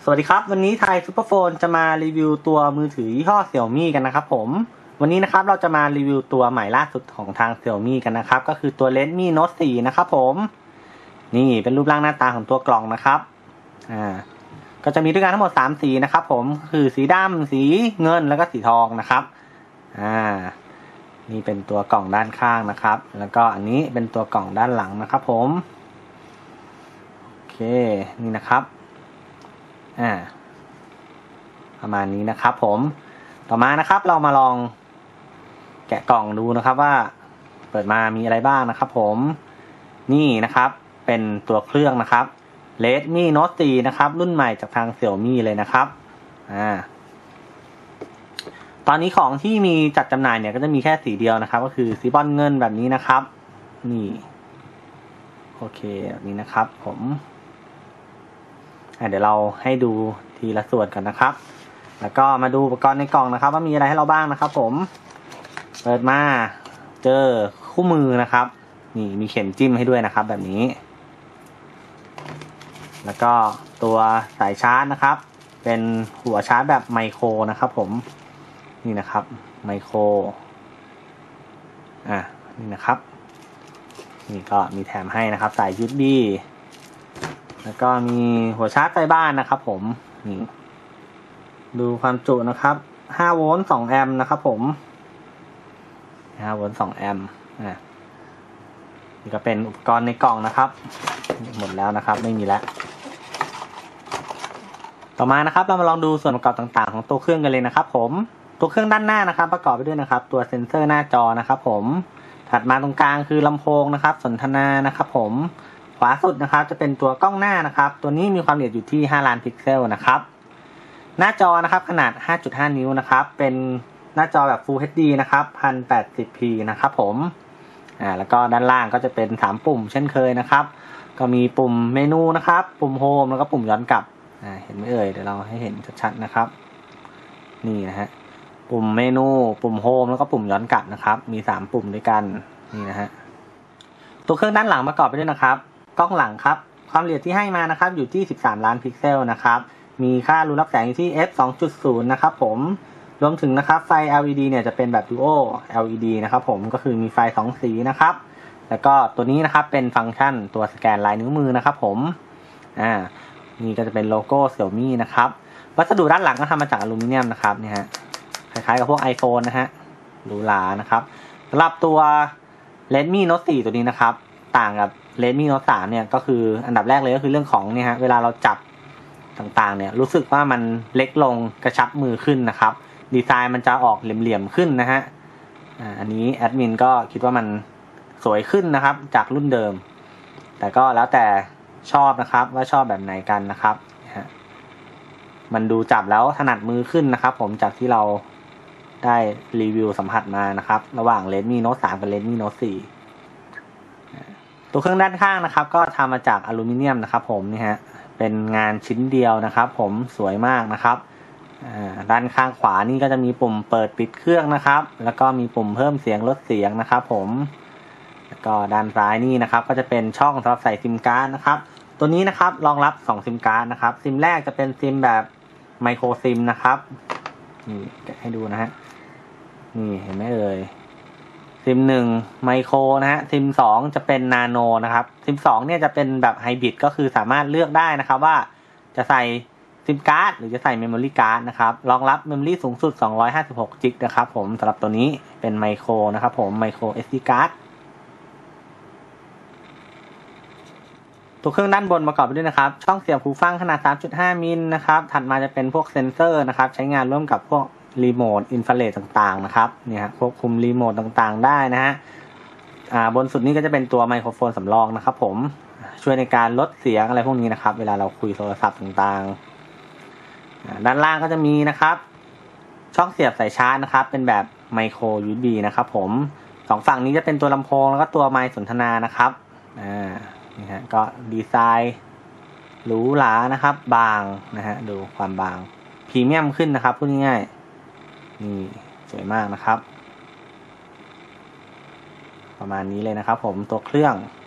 วัสดีครับวันนี้ไทยซูเปอร์โฟนจะมารีวิวตัวมือถือยี่ห้อ Xiaomi กันนะครับผมวันนี้นะครับเราจะมารีวิวตัวใหม่ล่าสุดของทาง Xiaomi กันนะครับก็คือตัว Redmi Note 4นะครับผมนี่เป็นรูปร่างหน้าตาของตัวกล่องนะครับก็จะมีด้วยกันทั้งหมด3สีนะครับผมคือสีดำสีเงินแล้วก็สีทองนะครับนี่เป็นตัวกล่องด้านข้างนะครับแล้วก็อันนี้เป็นตัวกล่องด้านหลังนะครับผมโอเคนี่นะครับประมาณนี้นะครับผมต่อมานะครับเรามาลองแกะกล่องดูนะครับว่าเปิดมามีอะไรบ้างนะครับผมนี่นะครับเป็นตัวเครื่องนะครับ Redmi Note 4นะครับรุ่นใหม่จากทาง Xiaomi เลยนะครับตอนนี้ของที่มีจัดจำหน่ายเนี่ยก็จะมีแค่สีเดียวนะครับก็คือสีบอลเงินแบบนี้นะครับนี่โอเคแบบนี้นะครับผมเดี๋ยวเราให้ดูทีละส่วนกันนะครับแล้วก็มาดูอุปกรณ์ในกล่องนะครับว่ามีอะไรให้เราบ้างนะครับผมเปิดมาเจอคู่มือนะครับนี่มีเข็มจิ้มให้ด้วยนะครับแบบนี้แล้วก็ตัวสายชาร์จนะครับเป็นหัวชาร์จแบบไมโครนะครับผมนี่นะครับไมโครนี่นะครับนี่ก็มีแถมให้นะครับสาย USBแล้วก็มีหัวชาร์จไฟบ้านนะครับผมนี่ดูความจุนะครับ5 โวลต์ 2 แอมป์นะครับผม5 โวลต์ 2 แอมป์นี่ก็เป็นอุปกรณ์ในกล่องนะครับหมดแล้วนะครับไม่มีแล้วต่อมานะครับเรามาลองดูส่วนประกอบต่างๆของตัวเครื่องกันเลยนะครับผมตัวเครื่องด้านหน้านะครับประกอบไปด้วยนะครับตัวเซ็นเซอร์หน้าจอนะครับผมถัดมาตรงกลางคือลำโพงนะครับสนทนานะครับผมขวาสุดนะครับจะเป็นตัวกล้องหน้านะครับตัวนี้มีความละเอียดอยู่ที่5 ล้านพิกเซลนะครับหน้าจอนะครับขนาด 5.5 นิ้วนะครับเป็นหน้าจอแบบ Full HD นะครับ 1080p นะครับผมแล้วก็ด้านล่างก็จะเป็น3ปุ่มเช่นเคยนะครับก็มีปุ่มเมนูนะครับปุ่มโฮมแล้วก็ปุ่มย้อนกลับเห็นไหมเอ่ยเดี๋ยวเราให้เห็นชัดๆนะครับนี่นะฮะปุ่มเมนูปุ่มโฮมแล้วก็ปุ่มย้อนกลับนะครับมี3ปุ่มด้วยกันนี่นะฮะตัวเครื่องด้านหลังประกอบไปด้วยนะครับกล้องหลังครับความละเอียดที่ให้มานะครับอยู่ที่13 ล้านพิกเซลนะครับมีค่ารูรับแสงอยู่ที่ f 2.0 นะครับผมรวมถึงนะครับไฟ LED เนี่ยจะเป็นแบบ Duo LED นะครับผมก็คือมีไฟ2สีนะครับแล้วก็ตัวนี้นะครับเป็นฟังก์ชันตัวสแกนลายนิ้วมือนะครับผมนี่ก็จะเป็นโลโก้ Xiaomi นะครับวัสดุด้านหลังก็ทำมาจากอลูมิเนียมนะครับเนี่ยฮะคล้ายๆกับพวก iPhone นะฮะหรูหรานะครับสำหรับตัว Redmi Note 4ตัวนี้นะครับต่างกับ Redmi Note 3เนี่ยก็คืออันดับแรกเลยก็คือเรื่องของเนี่ยฮะเวลาเราจับต่างๆเนี่ยรู้สึกว่ามันเล็กลงกระชับมือขึ้นนะครับดีไซน์มันจะออกเหลี่ยมๆขึ้นนะฮะอันนี้แอดมินก็คิดว่ามันสวยขึ้นนะครับจากรุ่นเดิมแต่ก็แล้วแต่ชอบนะครับว่าชอบแบบไหนกันนะครับมันดูจับแล้วถนัดมือขึ้นนะครับผมจากที่เราได้รีวิวสัมผัสมานะครับระหว่าง Redmi Note 3 กับ Redmi Note 4ตัวเครื่องด้านข้างนะครับก็ทำมาจากอลูมิเนียมนะครับผมนี่ฮะเป็นงานชิ้นเดียวนะครับผมสวยมากนะครับด้านข้างขวานี่ก็จะมีปุ่มเปิดปิดเครื่องนะครับแล้วก็มีปุ่มเพิ่มเสียงลดเสียงนะครับผมแล้วก็ด้านซ้ายนี่นะครับก็จะเป็นช่องสำหรับใส่ซิมการ์ดนะครับตัวนี้นะครับรองรับ2ซิมการ์ดนะครับซิมแรกจะเป็นซิมแบบไมโครซิมนะครับนี่ให้ดูนะฮะนี่เห็นไหมเอ่ยซิม1ไมโครนะฮะซิม2จะเป็นนาโนนะครับซิม2เนี่ยจะเป็นแบบไฮบริดก็คือสามารถเลือกได้นะครับว่าจะใส่ซิมการ์ดหรือจะใส่เมมโมรี่การ์ดนะครับรองรับเมมโมรี่สูงสุด256 จิกนะครับผมสำหรับตัวนี้เป็นไมโครนะครับผมไมโคร SD การ์ดตัวเครื่องด้านบนประกอบไปด้วยนะครับช่องเสียบหูฟังขนาด 3.5 มิลนะครับถัดมาจะเป็นพวกเซ็นเซอร์นะครับใช้งานร่วมกับพวกรีโมทอินฟราเรดต่างๆนะครับเนี่ยควบคุมรีโมทต่างๆได้นะฮะบนสุดนี้ก็จะเป็นตัวไมโครโฟนสำรองนะครับผมช่วยในการลดเสียงอะไรพวกนี้นะครับเวลาเราคุยโทรศัพท์ต่างๆด้านล่างก็จะมีนะครับช่องเสียบสายชาร์จนะครับเป็นแบบไมโคร USB นะครับผม2ฝั่งนี้จะเป็นตัวลำโพงแล้วก็ตัวไมค์สนทนานะครับนี่ฮะก็ดีไซน์หรูหรานะครับบางนะฮะดูความบางพรีเมียมขึ้นนะครับพูดง่ายๆนี่สวยมากนะครับประมาณนี้เลยนะครับผมตัวเครื่อง